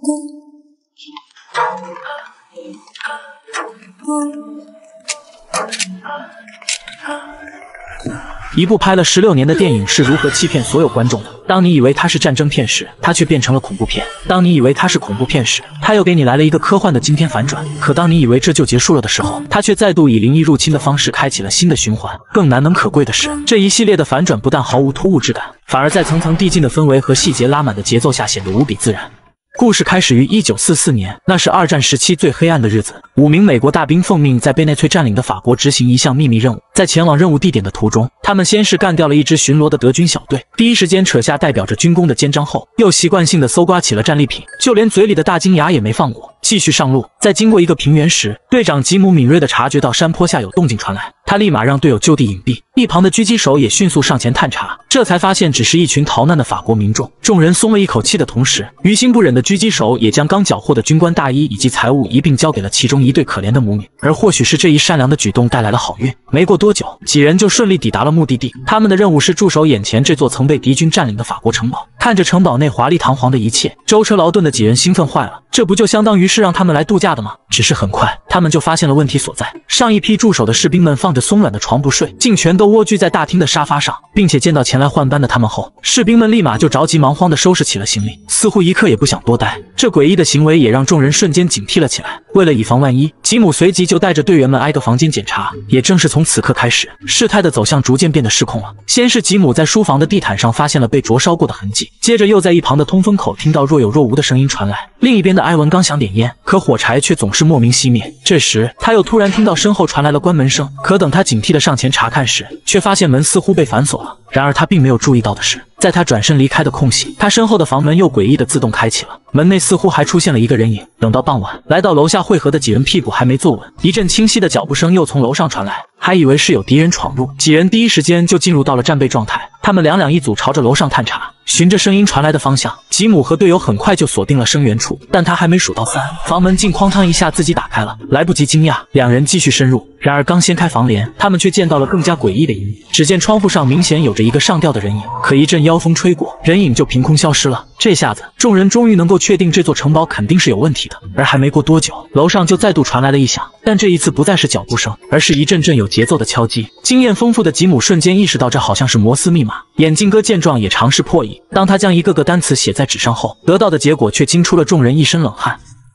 一部拍了16年的电影是如何欺骗所有观众的？当你以为它是战争片时，它却变成了恐怖片；当你以为它是恐怖片时，它又给你来了一个科幻的惊天反转。可当你以为这就结束了的时候，它却再度以灵异入侵的方式开启了新的循环。更难能可贵的是，这一系列的反转不但毫无突兀之感，反而在层层递进的氛围和细节拉满的节奏下显得无比自然。故事开始于1944年，那是二战时期最黑暗的日子。5名美国大兵奉命在被内粹占领的法国执行一项秘密任务。在前往任务地点的途中，他们先是干掉了一支巡逻的德军小队，第一时间扯下代表着军功的肩章后，又习惯性的搜刮起了战利品，就连嘴里的大金牙也没放过，继续上路。在经过一个平原时，队长吉姆敏锐地察觉到山坡下有动静传来，他立马让队友就地隐蔽。一旁的狙击手也迅速上前探查，这才发现只是一群逃难的法国民众。众人松了一口气的同时，于心不忍的狙击手也将刚缴获的军官大衣以及财物一并交给了其中一对可怜的母女。而或许是这一善良的举动带来了好运，没过多久，几人就顺利抵达了目的地。他们的任务是驻守眼前这座曾被敌军占领的法国城堡。看着城堡内华丽堂皇的一切，舟车劳顿的几人兴奋坏了，这不就相当于是让他们来度假的吗？只是很快，他们就发现了问题所在。上一批驻守的士兵们放着松软的床不睡，竟全都蜗居在大厅的沙发上，并且见到前来换班的他们后，士兵们立马就着急忙慌地收拾起了行李，似乎一刻也不想多待。这诡异的行为也让众人瞬间警惕了起来。为了以防万一，吉姆随即就带着队员们挨个房间检查。也正是从此刻开始，事态的走向逐渐变得失控了。先是吉姆在书房的地毯上发现了被灼烧过的痕迹，接着又在一旁的通风口听到若有若无的声音传来。另一边的埃文刚想点烟，可火柴却总是莫名熄灭。这时他又突然听到身后传来了关门声，可等他警惕地上前查看时，却发现门似乎被反锁了。然而他并没有注意到的是，在他转身离开的空隙，他身后的房门又诡异地自动开启了，门内似乎还出现了一个人影。等到傍晚，来到楼下汇合的几人屁股还没坐稳，一阵清晰的脚步声又从楼上传来，还以为是有敌人闯入，几人第一时间就进入到了战备状态。他们两两一组朝着楼上探查，循着声音传来的方向，吉姆和队友很快就锁定了声源处，但他还没数到3，房门竟哐当一下自己打开了。来不及惊讶，两人继续深入。然而刚掀开房帘，他们却见到了更加诡异的一幕。只见窗户上明显有着一个上吊的人影，可一阵妖风吹过，人影就凭空消失了。这下子，众人终于能够确定这座城堡肯定是有问题的。而还没过多久，楼上就再度传来了异响，但这一次不再是脚步声，而是一阵阵有节奏的敲击。经验丰富的吉姆瞬间意识到这好像是摩斯密码。眼镜哥见状也尝试破译，当他将一个个单词写在纸上后，得到的结果却惊出了众人一身冷汗。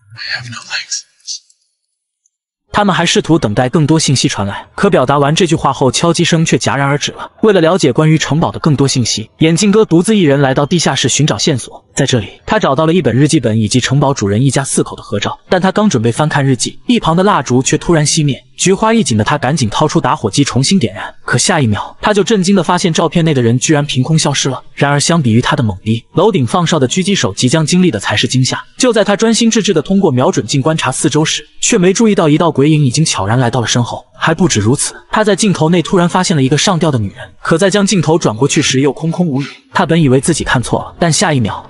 他们还试图等待更多信息传来，可表达完这句话后，敲击声却戛然而止了。为了了解关于城堡的更多信息，眼镜哥独自一人来到地下室寻找线索。在这里，他找到了一本日记本以及城堡主人一家4口的合照，但他刚准备翻看日记，一旁的蜡烛却突然熄灭。菊花一紧的他赶紧掏出打火机重新点燃，可下一秒他就震惊地发现照片内的人居然凭空消失了。然而相比于他的懵逼，楼顶放哨的狙击手即将经历的才是惊吓。就在他专心致志地通过瞄准镜观察四周时，却没注意到一道鬼影已经悄然来到了身后。还不止如此，他在镜头内突然发现了一个上吊的女人，可在将镜头转过去时又空空无语。他本以为自己看错了，但下一秒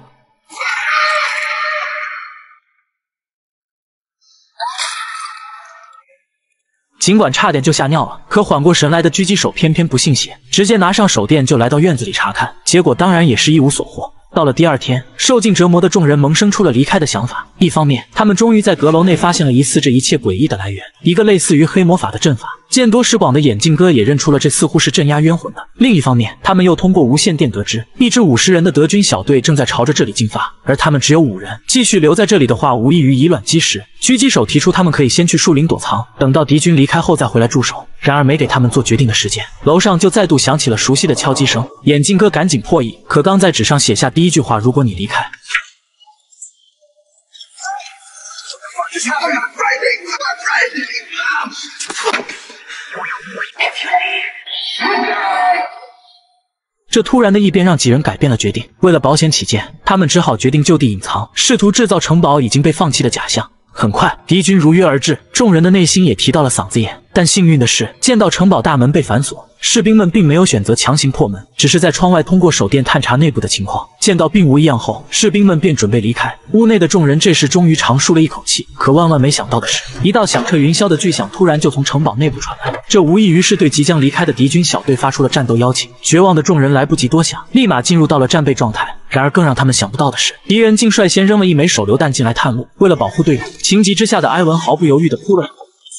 尽管差点就吓尿了，可缓过神来的狙击手偏偏不信邪，直接拿上手电就来到院子里查看，结果当然也是一无所获。到了第二天，受尽折磨的众人萌生出了离开的想法。一方面，他们终于在阁楼内发现了疑似这一切诡异的来源，一个类似于黑魔法的阵法。见多识广的眼镜哥也认出了这似乎是镇压冤魂的。另一方面，他们又通过无线电得知，一支50人的德军小队正在朝着这里进发，而他们只有5人，继续留在这里的话，无异于以卵击石。狙击手提出他们可以先去树林躲藏，等到敌军离开后再回来驻守。然而没给他们做决定的时间，楼上就再度响起了熟悉的敲击声。眼镜哥赶紧破译，可刚在纸上写下第一句话，如果你离开，这突然的异变让几人改变了决定。为了保险起见，他们只好决定就地隐藏，试图制造城堡已经被放弃的假象。很快，敌军如约而至，众人的内心也提到了嗓子眼。但幸运的是，见到城堡大门被反锁，士兵们并没有选择强行破门，只是在窗外通过手电探查内部的情况。见到并无异样后，士兵们便准备离开。屋内的众人这时终于长舒了一口气。可万万没想到的是，一道响彻云霄的巨响突然就从城堡内部传来，这无异于是对即将离开的敌军小队发出了战斗邀请。绝望的众人来不及多想，立马进入到了战备状态。 然而更让他们想不到的是，敌人竟率先扔了一枚手榴弹进来探路。为了保护队友，情急之下的埃文毫不犹豫地扑了。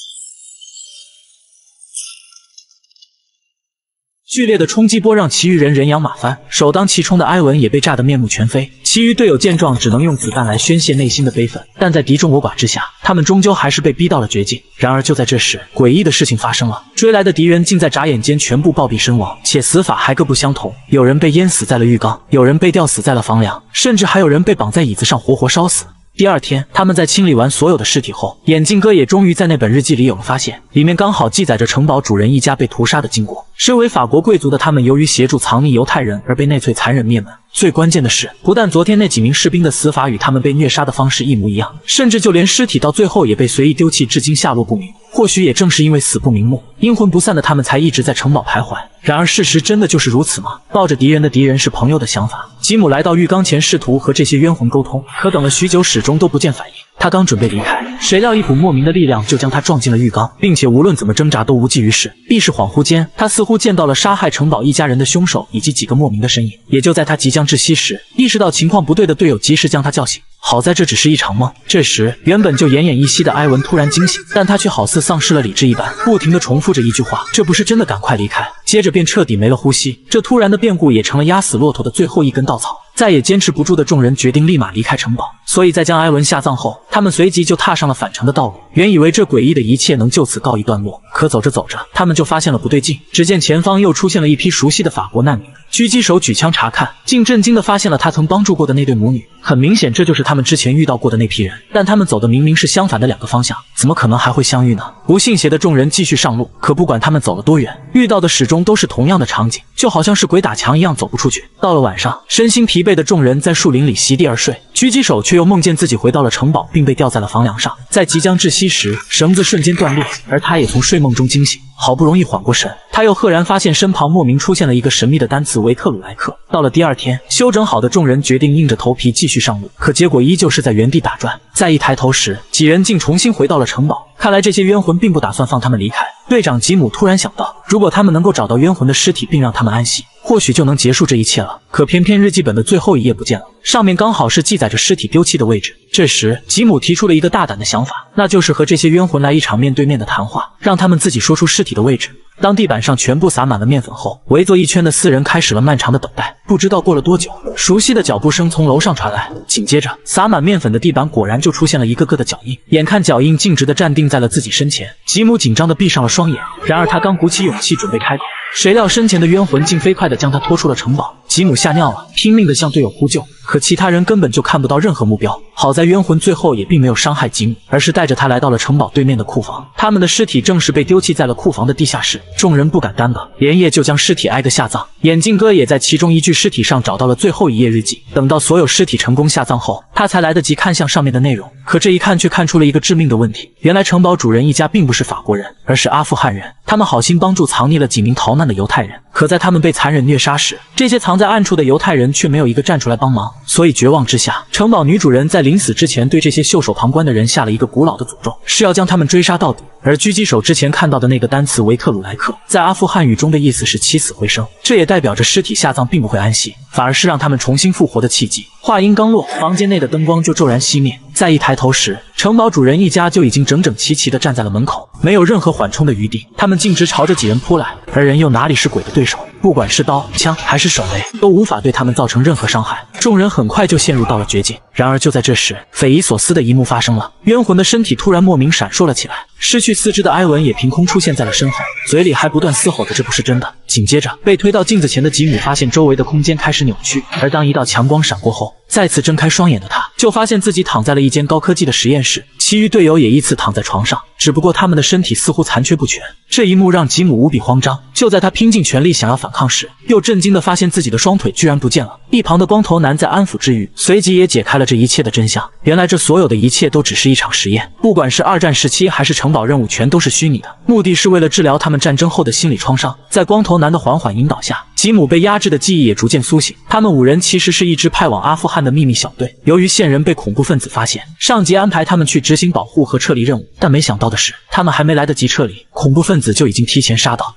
剧烈的冲击波让其余人人仰马翻，首当其冲的埃文也被炸得面目全非。其余队友见状，只能用子弹来宣泄内心的悲愤，但在敌众我寡之下，他们终究还是被逼到了绝境。然而就在这时，诡异的事情发生了，追来的敌人竟在眨眼间全部暴毙身亡，且死法还各不相同。有人被淹死在了浴缸，有人被吊死在了房梁，甚至还有人被绑在椅子上活活烧死。第二天，他们在清理完所有的尸体后，眼镜哥也终于在那本日记里有了发现，里面刚好记载着城堡主人一家被屠杀的经过。身为法国贵族的他们，由于协助藏匿犹太人而被纳粹残忍灭门。最关键的是，不但昨天那几名士兵的死法与他们被虐杀的方式一模一样，甚至就连尸体到最后也被随意丢弃，至今下落不明。或许也正是因为死不瞑目，阴魂不散的他们才一直在城堡徘徊。然而事实真的就是如此吗？抱着敌人的敌人是朋友的想法，吉姆来到浴缸前试图和这些冤魂沟通，可等了许久始终都不见反应。他刚准备离开，谁料一股莫名的力量就将他撞进了浴缸，并且无论怎么挣扎都无济于事。一时恍惚间，他似乎见到了杀害城堡一家人的凶手以及几个莫名的身影。也就在他即将窒息时，意识到情况不对的队友及时将他叫醒。好在这只是一场梦。这时，原本就奄奄一息的埃文突然惊醒，但他却好似丧失了理智一般，不停地重复着一句话：“这不是真的，赶快离开！”接着便彻底没了呼吸。这突然的变故也成了压死骆驼的最后一根稻草。再也坚持不住的众人决定立马离开城堡，所以在将埃文下葬后，他们随即就踏上了返程的道路。原以为这诡异的一切能就此告一段落，可走着走着，他们就发现了不对劲。只见前方又出现了一批熟悉的法国难民，狙击手举枪查看，竟震惊地发现了他曾帮助过的那对母女。很明显，这就是他们之前遇到过的那批人，但他们走的明明是相反的两个方向，怎么可能还会相遇呢？不信邪的众人继续上路，可不管他们走了多远，遇到的始终都是同样的场景，就好像是鬼打墙一样走不出去。到了晚上，身心疲惫的众人在树林里席地而睡，狙击手却又梦见自己回到了城堡，并被吊在了房梁上。在即将窒息时，绳子瞬间断裂，而他也从睡梦中惊醒。好不容易缓过神，他又赫然发现身旁莫名出现了一个神秘的单词维特鲁莱克。到了第二天，休整好的众人决定硬着头皮继续上路，可结果依旧是在原地打转。再一抬头时，几人竟重新回到了城堡。看来这些冤魂并不打算放他们离开。队长吉姆突然想到，如果他们能够找到冤魂的尸体并让他们安息，或许就能结束这一切了。可偏偏日记本的最后一页不见了，上面刚好是记载着尸体丢弃的位置。这时，吉姆提出了一个大胆的想法，那就是和这些冤魂来一场面对面的谈话，让他们自己说出尸体的位置。当地板上全部撒满了面粉后，围坐一圈的4人开始了漫长的等待。不知道过了多久，熟悉的脚步声从楼上传来，紧接着撒满面粉的地板果然就出现了一个个的脚印。眼看脚印径直地站定在了自己身前，吉姆紧张地闭上了双眼。然而他刚鼓起勇气准备开口，谁料身前的冤魂竟飞快地将他拖出了城堡。吉姆吓尿了，拼命地向队友呼救，可其他人根本就看不到任何目标。好在冤魂最后也并没有伤害吉姆，而是带着他来到了城堡对面的库房。他们的尸体正是被丢弃在了库房的地下室。众人不敢耽搁，连夜就将尸体挨个下葬。眼镜哥也在其中一具尸体上找到了最后一页日记。等到所有尸体成功下葬后，他才来得及看向上面的内容。可这一看却看出了一个致命的问题，原来城堡主人一家并不是法国人，而是阿富汗人。他们好心帮助藏匿了几名逃难的犹太人，可在他们被残忍虐杀时，这些藏在暗处的犹太人却没有一个站出来帮忙。所以绝望之下，城堡女主人在临死之前对这些袖手旁观的人下了一个古老的诅咒，是要将他们追杀到底。而狙击手之前看到的那个单词维特鲁莱克，在阿富汗语中的意思是起死回生，这也代表着尸体下葬并不会安息，反而是让他们重新复活的契机。话音刚落，房间内的灯光就骤然熄灭。再一抬头时，城堡主人一家就已经整整齐齐地站在了门口，没有任何缓冲的余地。他们径直朝着几人扑来，而人又哪里是鬼的对手？不管是刀、枪还是手雷，都无法对他们造成任何伤害。众人很快就陷入到了绝境。然而就在这时，匪夷所思的一幕发生了，冤魂的身体突然莫名闪烁了起来，失去四肢的埃文也凭空出现在了身后，嘴里还不断嘶吼着这不是真的。紧接着，被推到镜子前的吉姆发现周围的空间开始扭曲，而当一道强光闪过后，再次睁开双眼的他，就发现自己躺在了一间高科技的实验室，其余队友也依次躺在床上，只不过他们的身体似乎残缺不全。这一幕让吉姆无比慌张，就在他拼尽全力想要反抗时，又震惊地发现自己的双腿居然不见了。一旁的光头男在安抚之余，随即也解开了这一切的真相。原来这所有的一切都只是一场实验，不管是二战时期还是城堡任务，全都是虚拟的，目的是为了治疗他们战争后的心理创伤。在光头男的缓缓引导下，吉姆被压制的记忆也逐渐苏醒。他们5人其实是一支派往阿富汗的秘密小队，由于线人被恐怖分子发现，上级安排他们去执行保护和撤离任务，但没想到的是，他们还没来得及撤离，恐怖分子就已经提前杀到。为了避免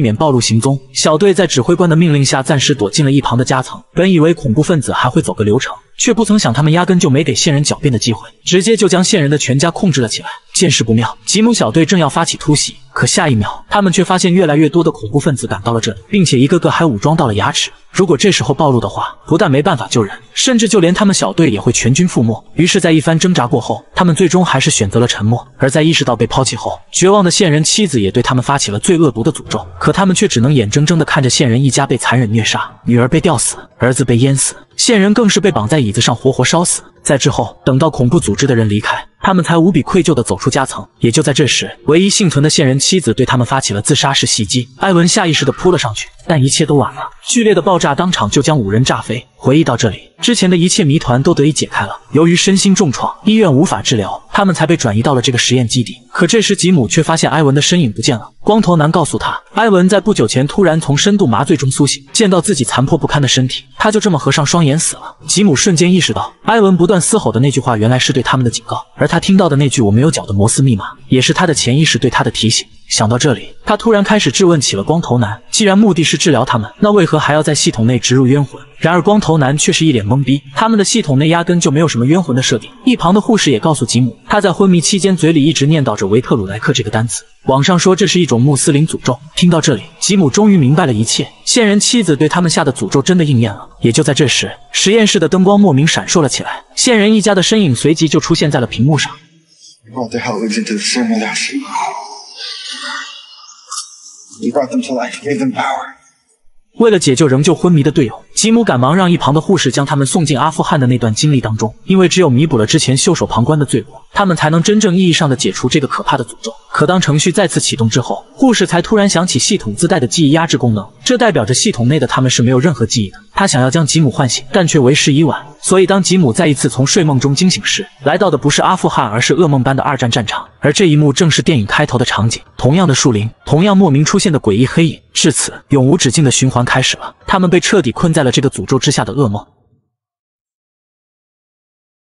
免暴露行踪，小队在指挥官的命令下暂时躲进了一旁的夹层。本以为恐怖分子还会走个流程，却不曾想他们压根就没给线人狡辩的机会，直接就将线人的全家控制了起来。见势不妙，吉姆小队正要发起突袭，可下一秒，他们却发现越来越多的恐怖分子赶到了这里，并且一个个还武装到了牙齿。如果这时候暴露的话，不但没办法救人，甚至就连他们小队也会全军覆没。于是，在一番挣扎过后，他们最终还是选择了沉默。而在意识到被抛弃后，绝望的线人妻子也对他们发起了最恶毒的诅咒，可他们却只能眼睁睁地看着线人一家被残忍虐杀，女儿被吊死，儿子被淹死，线人更是被绑在椅子上活活烧死。在之后，等到恐怖组织的人离开，他们才无比愧疚地走出夹层。也就在这时，唯一幸存的线人妻子对他们发起了自杀式袭击。艾文下意识地扑了上去，但一切都晚了，剧烈的爆炸当场就将5人炸飞。回忆到这里，之前的一切谜团都得以解开了。由于身心重创，医院无法治疗，他们才被转移到了这个实验基地。可这时吉姆却发现埃文的身影不见了。光头男告诉他，埃文在不久前突然从深度麻醉中苏醒，见到自己残破不堪的身体，他就这么合上双眼死了。吉姆瞬间意识到，埃文不断嘶吼的那句话原来是对他们的警告，而他听到的那句我没有脚的摩斯密码，也是他的潜意识对他的提醒。想到这里，他突然开始质问起了光头男，既然目的是治疗他们，那为何还要在系统内植入冤魂？然而光头男却是一脸懵逼，他们的系统内压根就没有什么冤魂的设定。一旁的护士也告诉吉姆，他在昏迷期间嘴里一直念叨着维特鲁莱克这个单词，网上说这是一种穆斯林诅咒。听到这里，吉姆终于明白了一切，线人妻子对他们下的诅咒真的应验了。也就在这时，实验室的灯光莫名闪烁了起来，线人一家的身影随即就出现在了屏幕上。 Brought the Helligs into the simulation. We brought them to life, gave them power. 为了解救仍旧昏迷的队友，吉姆赶忙让一旁的护士将他们送进阿富汗的那段经历当中，因为只有弥补了之前袖手旁观的罪过，他们才能真正意义上的解除这个可怕的诅咒。可当程序再次启动之后，护士才突然想起系统自带的记忆压制功能，这代表着系统内的他们是没有任何记忆的。他想要将吉姆唤醒，但却为时已晚。所以当吉姆再一次从睡梦中惊醒时，来到的不是阿富汗，而是噩梦般的2战战场。而这一幕正是电影开头的场景，同样的树林，同样莫名出现的诡异黑影。至此，永无止境的循环开始了，他们被彻底困在了这个诅咒之下的噩梦。